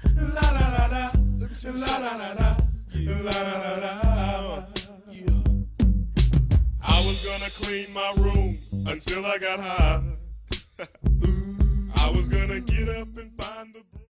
La la la la. Let me see la la la la. La la la la. Yeah. I was gonna clean my room until I got high.